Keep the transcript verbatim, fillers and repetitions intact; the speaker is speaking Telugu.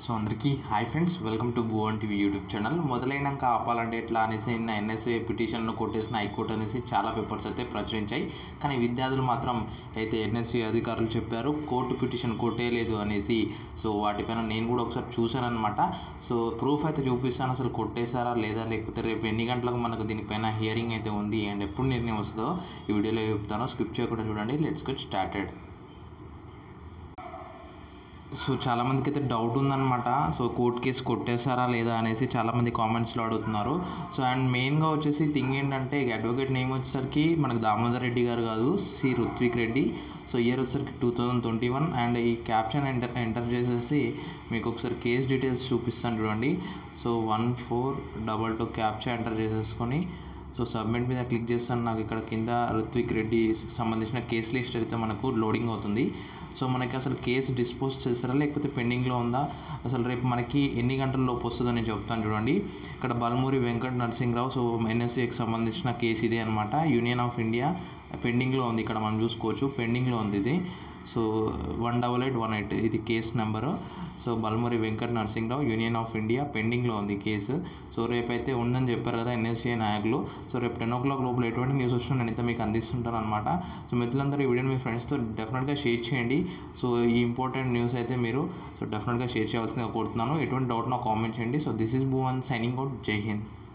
సో అందరికీ hi friends, welcome to Bhuvan TV YouTube channel. మొదలైనాక ఆపాలంటే ఎట్లా అనేసి నిన్న ఎన్ఎస్ఏ పిటిషన్ను కొట్టేసిన హైకోర్టు అనేసి చాలా పేపర్స్ అయితే ప్రచురించాయి. కానీ విద్యార్థులు మాత్రం అయితే ఎన్ఎస్ఏ అధికారులు చెప్పారు కోర్టు పిటిషన్ కొట్టేయలేదు అనేసి. సో వాటిపైన నేను కూడా ఒకసారి చూశాను అనమాట. సో ప్రూఫ్ అయితే చూపిస్తాను, అసలు కొట్టేశారా లేదా, లేకపోతే రేపు ఎన్ని గంటలకు మనకు దీనిపైన హియరింగ్ అయితే ఉంది అండ్ ఎప్పుడు నిర్ణయం వస్తుందో ఈ వీడియోలో చెప్తాను. స్కిప్ చేయకుండా చూడండి. Let's get started. సో చాలామందికి అయితే డౌట్ ఉందన్నమాట. సో కోర్ట్ కేసు కొట్టేశారా లేదా అనేసి చాలామంది కామెంట్స్లో అడుగుతున్నారు. సో అండ్ మెయిన్గా వచ్చేసి థింగ్ ఏంటంటే అడ్వకేట్ నేమ్ వచ్చేసరికి మనకు దామోదర్ రెడ్డి గారు కాదు, C Ruthvik Reddy. So year వచ్చేసరికి two thousand twenty one and ఈ క్యాప్షన్ ఎంటర్ ఎంటర్ చేసేసి మీకు ఒకసారి కేస్ డీటెయిల్స్ చూపిస్తాను చూడండి. So one four double two captcha enter చేసేసుకొని సో సబ్మిట్ మీద క్లిక్ చేస్తాను. నాకు ఇక్కడ కింద రుత్విక్ రెడ్డి సంబంధించిన కేసు లిస్ట్ అయితే మనకు లోడింగ్ అవుతుంది. సో మనకి అసలు కేసు డిస్పోజ్ చేస్తారా లేకపోతే పెండింగ్లో ఉందా, అసలు రేపు మనకి ఎన్ని గంటల లోపు వస్తుందో నేను చెప్తాను చూడండి. ఇక్కడ బల్మూరి వెంకట నరసింహరావు, సో ఎన్ఎస్ఏకి సంబంధించిన కేసు ఇదే అనమాట. యూనియన్ ఆఫ్ ఇండియా పెండింగ్లో ఉంది, ఇక్కడ మనం చూసుకోవచ్చు పెండింగ్లో ఉంది ఇది. So one double eight one eight ఇది case number. So Balmuri Venkata Narasimharao, union of India, పెండింగ్లో ఉంది కేసు. సో రేపైతే ఉందని చెప్పారు కదా ఎన్ఎస్ఏ నాయకులు. సో రేపు టెన్ ఓ క్లాక్ లోపల ఎటువంటి న్యూస్ వచ్చినా నేను అయితే మీకు అందిస్తుంటాను అనమాట. సో మిత్రులందరూ ఈ వీడియోని మీ ఫ్రెండ్స్తో డెఫినెట్గా షేర్ చేయండి. సో ఈ ఇంపార్టెంట్ న్యూస్ అయితే మీరు సో డెఫినెట్గా షేర్ చేయాల్సిందిగా కోరుతున్నాను. ఎటువంటి డౌట్ నాకు కామెంట్ చేయండి. So this is Bhuvan signing out. జై హింద్.